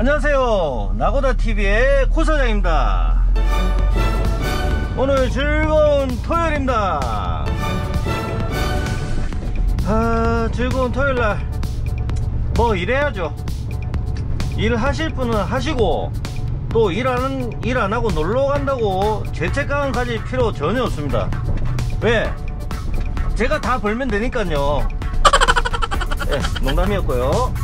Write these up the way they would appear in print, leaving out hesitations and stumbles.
안녕하세요, 나고다TV의 코사장입니다. 오늘 즐거운 토요일입니다. 즐거운 토요일날 뭐 일해야죠. 일하실 분은 하시고, 또 일 안하고 놀러 간다고 죄책감 가질 필요 전혀 없습니다. 왜? 제가 다 벌면 되니까요. 네, 농담이었고요.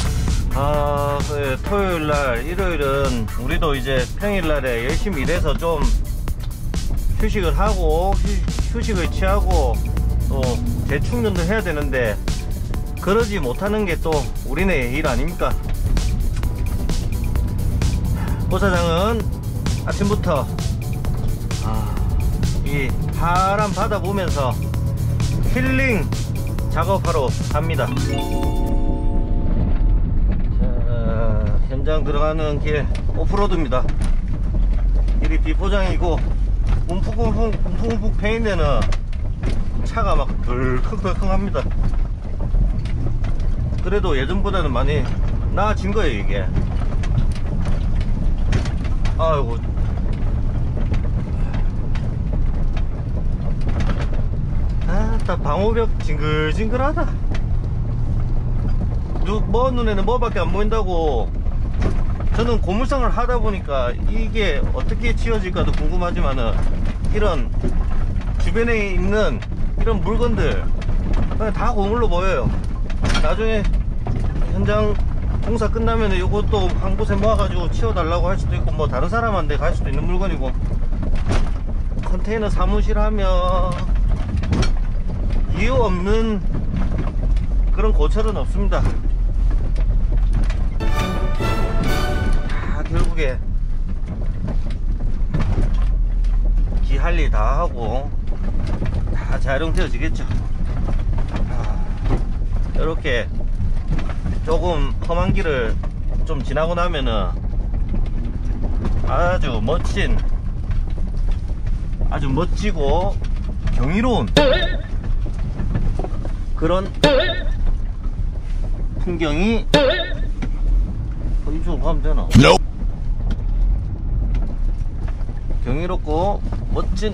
토요일날, 일요일은 우리도 이제 평일날에 열심히 일해서 좀 휴식을 하고, 휴식을 취하고, 또 재충전도 해야 되는데, 그러지 못하는 게 또 우리네 일 아닙니까? 고사장은 아침부터 이 파란 바다 보면서 힐링 작업하러 갑니다. 현장 들어가는 길 오프로드입니다. 길이 비포장이고 움푹움푹 패인 데는 차가 막 덜컹덜컹합니다. 그래도 예전보다는 많이 나아진 거예요, 이게. 아이고, 딱 방호벽 징글징글하다. 뭐 눈에는 뭐밖에 안 보인다고. 저는 고물상을 하다 보니까 이게 어떻게 치워질까도 궁금하지만은, 이런 주변에 있는 이런 물건들 그냥 다 고물로 보여요. 나중에 현장 공사 끝나면 이것도 한 곳에 모아가지고 치워달라고 할 수도 있고, 뭐 다른 사람한테 갈 수도 있는 물건이고, 컨테이너 사무실 하면 이유 없는 그런 고철은 없습니다. 결국에 기 할 일 다 하고 다 재활용되어지겠죠. 이렇게 조금 험한 길을 좀 지나고 나면은 아주 멋지고 경이로운 그런 풍경이 이쪽으로 가면 되나? 경이롭고 멋진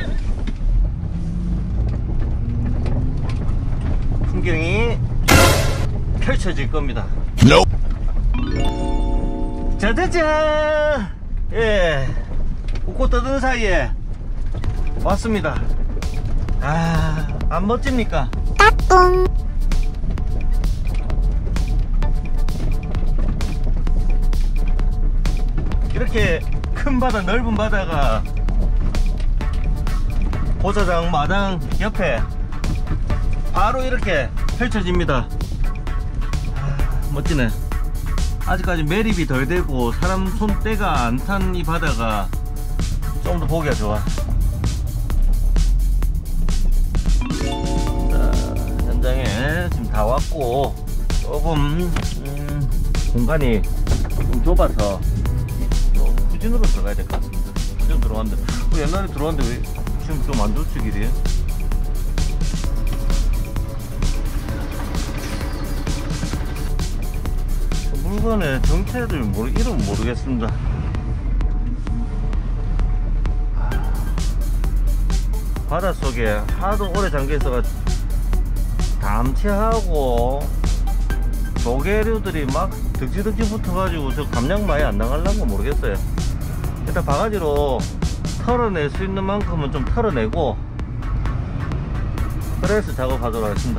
풍경이 펼쳐질 겁니다. 짜자잔! 예, 웃고 떠드는 사이에 왔습니다. 안 멋집니까? 따뚱! 이렇게 큰 바다, 넓은 바다가 고사장 마당 옆에 바로 이렇게 펼쳐집니다. 멋지네. 아직까지 매립이 덜 되고 사람 손때가 안 탄 이 바다가 좀 더 보기가 좋아. 자, 현장에 지금 다 왔고, 조금 공간이 좀 좁아서 후진으로 들어가야 될 것 같습니다. 후진 들어갔는데, 옛날에 들어왔는데 왜 지금 좀 안 좋지, 길이? 물건의 정체를 이름 모르겠습니다. 바닷속에 하도 오래 잠겨있어가 담채하고 조개류들이 막 득지득지 붙어가지고 저 감량 많이 안 나갈란가 모르겠어요. 일단 바가지로 털어낼 수 있는 만큼은 좀 털어내고, 그래서 작업하도록 하겠습니다.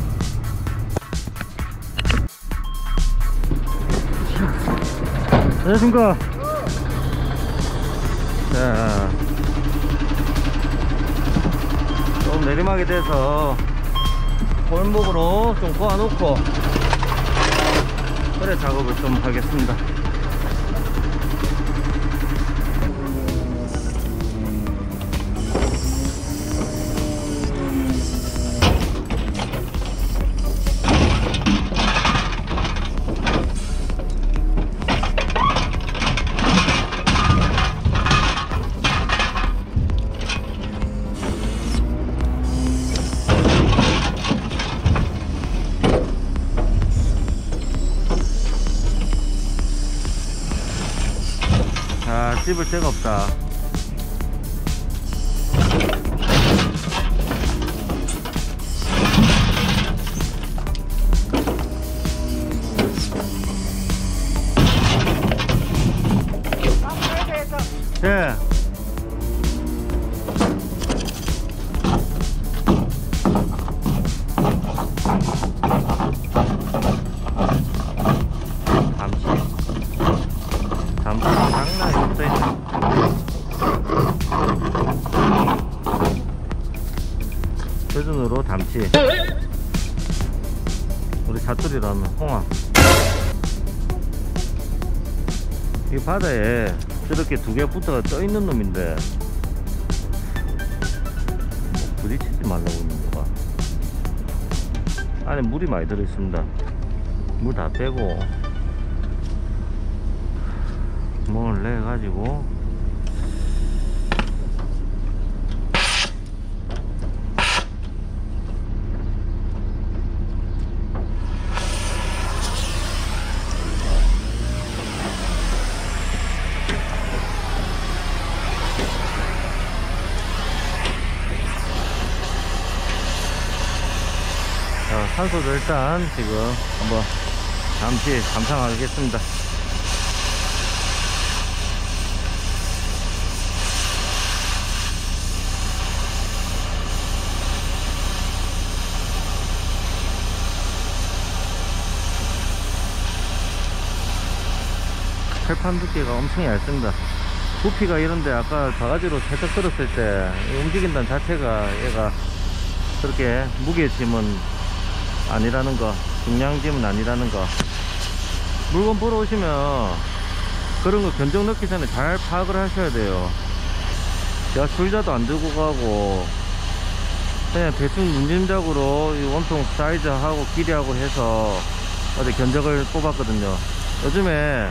안녕하십니까. 자, 좀 내리막이 돼서 골목으로 좀 꼬아놓고 그래 작업을 좀 하겠습니다. 씹을 데가 없다. 예. 잠시 장난이 없어요. 표준으로 담치. 우리 사투리로 하면 홍합. 이 바다에 저렇게 두 개 붙어가 떠 있는 놈인데 뭐 부딪히지 말라고 있는 거가. 안에 물이 많이 들어 있습니다. 물 다 빼고 구멍을 내 가지고 산소도 일단 지금 한번 잠시 감상하겠습니다. 철판 두께가 엄청 얇습니다. 부피가 이런데 아까 바가지로 살짝 들었을 때 움직인다는 자체가 얘가 그렇게 무게짐은 아니라는 거, 중량짐은 아니라는 거. 물건 보러 오시면 그런 거 견적 넣기 전에 잘 파악을 하셔야 돼요. 제가 줄자도 안 들고 가고 그냥 대충 눈짐작으로 이 원통 사이즈하고 길이하고 해서 어디 견적을 뽑았거든요. 요즘에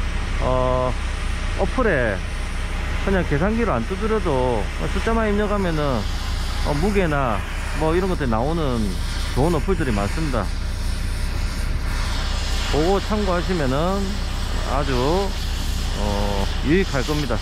어플에 그냥 계산기로 안 두드려도 숫자만 입력하면은 무게나 뭐 이런 것들이 나오는 좋은 어플들이 많습니다. 그거 참고하시면은 아주 유익할 겁니다.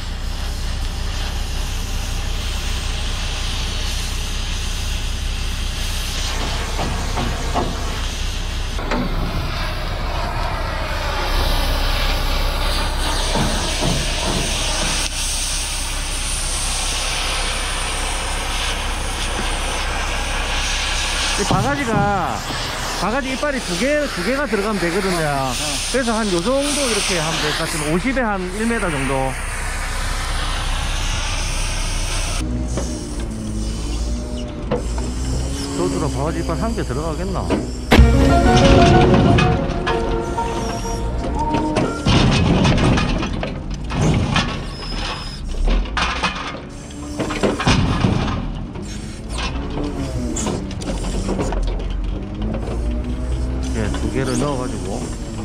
이 바가지 이빨이 두 개가 들어가면 되거든요. 그래서 한 요 정도 이렇게 하면 될 것 같은 50에 한 1m 정도. 저들아 바가지 이빨 한 개 들어가겠나? 두 개를 넣어가지고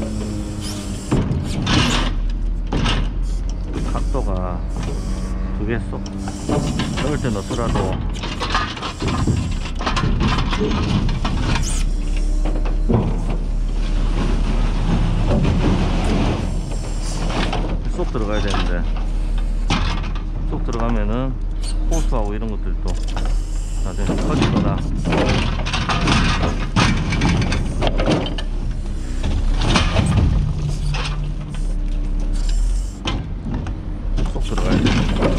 각도가 두 개 쏙 넣을 때 넣더라도 쏙 들어가야 되는데 쏙 들어가면은 호수하고 이런 것들도 나중에 터지거나 들어가야 돼.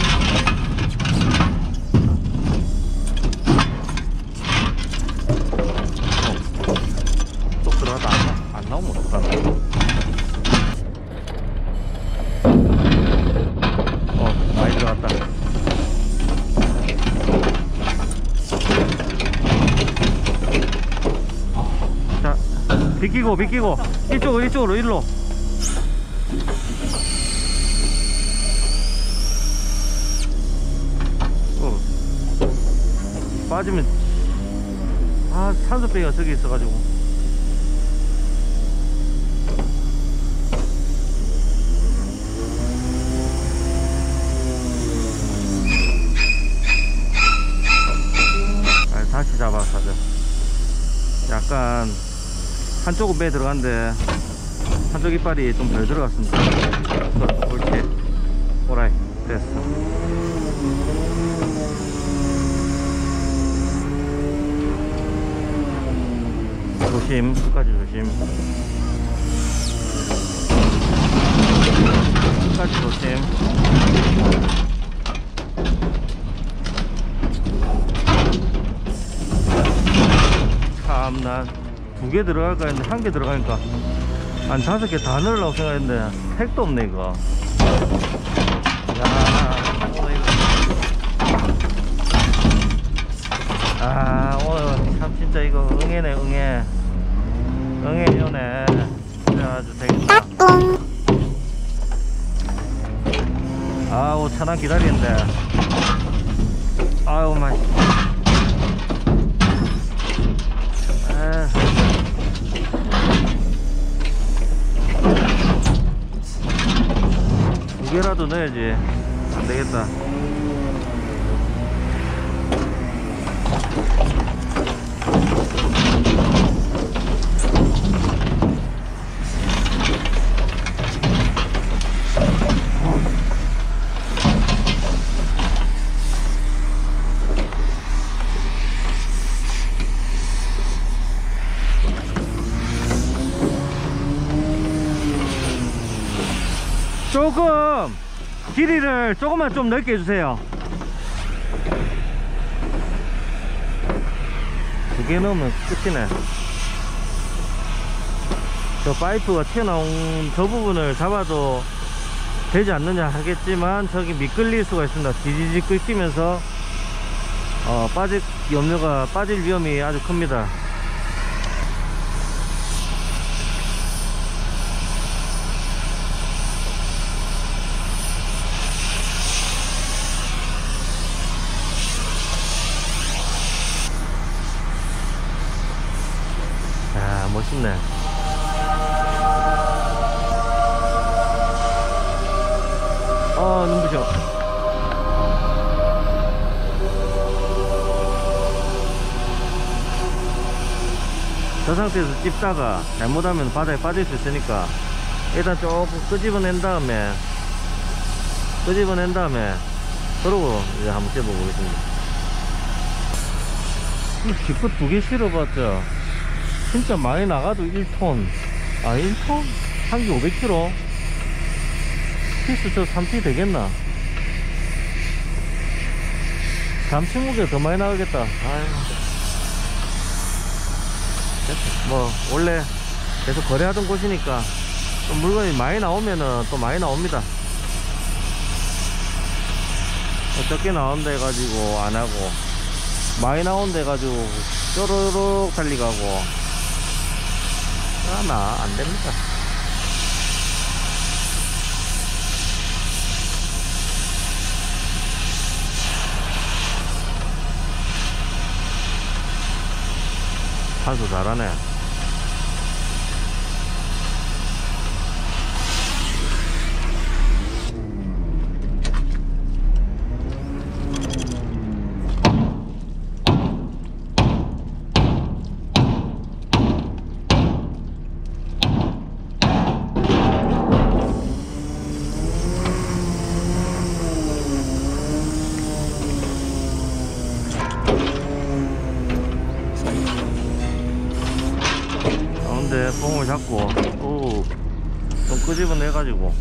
쏙 들어가다 안 나오면 어떡하나. 많이 들어갔다. 자, 비키고 이쪽으로 일로. 빠지면 산소병이가 저기 있어가지고 다시 잡아서 하자. 약간 한쪽은 배 들어갔는데 한쪽 이빨이 좀 덜 들어갔습니다. 옳지. 오라이. 됐어. 조심, 끝까지 조심. 끝까지 조심. 참나, 2개 들어갈까 했는데 1개 들어가니까 한 5개 다 넣으려고 생각했는데 택도 없네 이거. 아, 오늘 참 진짜 이거 응애네, 응애. 응애요네. 아주 되겠다. 아우, 차단 기다리는데. 아우, 마이. 두 개라도 넣어야지. 안 되겠다. 조금 길이를 조금만 좀 넓게 해주세요. 2개 넣으면 끝이네. 저 파이프가 튀어나온 저 부분을 잡아도 되지 않느냐 하겠지만 저기 미끌릴 수가 있습니다. 지지직 끓이면서 빠질 위험이 아주 큽니다. 멋있네. 눈부셔. 저 상태에서 찝다가 잘못하면 바다에 빠질 수 있으니까 일단 조금 끄집어낸 다음에 그러고 이제 한번 찝어보겠습니다. 기껏 2개 실어봤자 진짜 많이 나가도 1톤. 아, 1톤? 한 개 500kg? 피스 저 3피 되겠나? 잠시 무게 더 많이 나가겠다. 아유. 됐다. 뭐 원래 계속 거래하던 곳이니까 또 물건이 많이 나오면은 또 많이 나옵니다. 적게 나온다 해가지고 안하고 많이 나온다 해가지고 쪼르륵 달리가고 안됩니다. 한수 잘하네. 뽕을 잡고 좀 끄집어내 가지고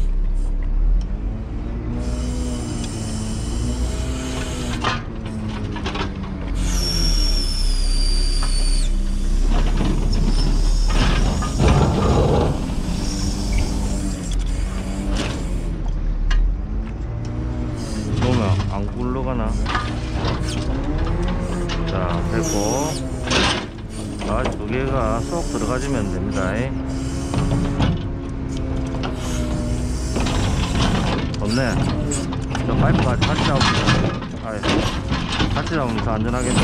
보면 안 굴러가나. 자, 됐고 아, 2개가 쏙 들어가주면 됩니다. 좋네. 저 파이프까지 같이 잡으면 같이 잡으면 더 안전하겠네.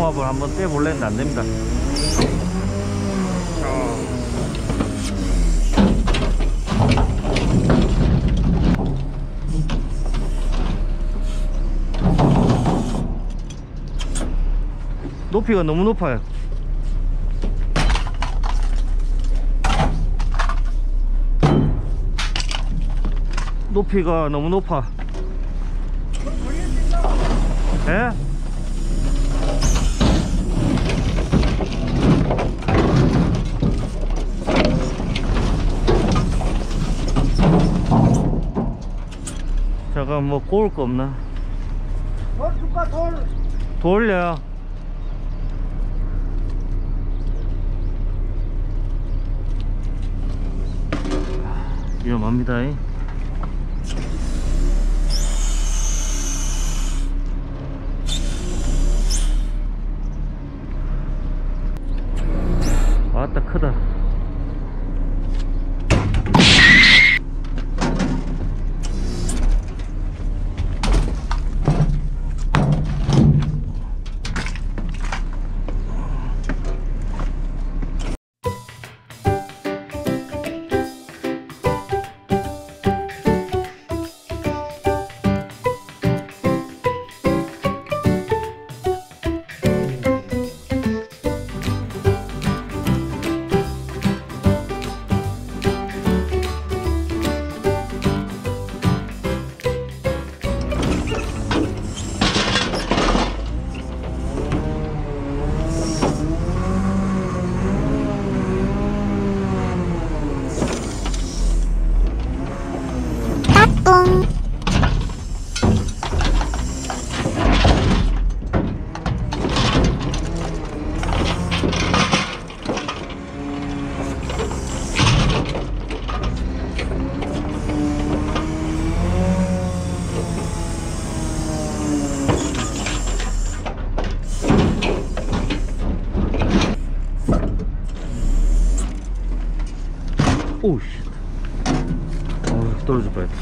봉합을 한번 떼볼랬는데 안됩니다. 높이가 너무 높아요. 높이가 너무 높아. 예? 잠깐 뭐 꼬울 거 없나? 돌 줄까 돌? 돌려. 위험합니다. 왔다 크다. 오우 씨. 떨어질 뻔했다.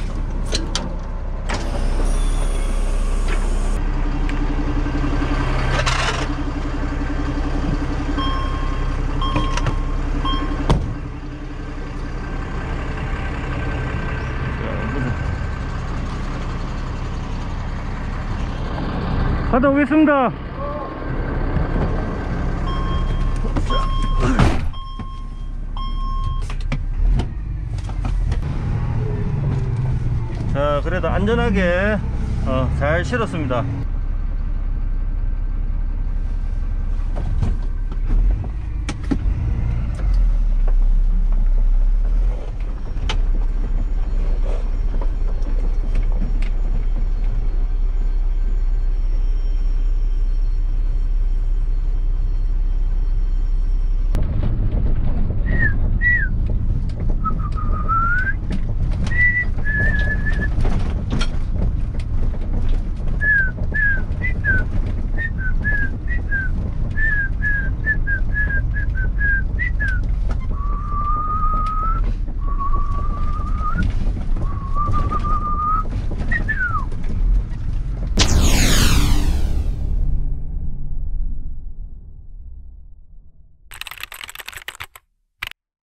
갔다 오겠습니다. 자, 그래도 안전하게 잘 실었습니다.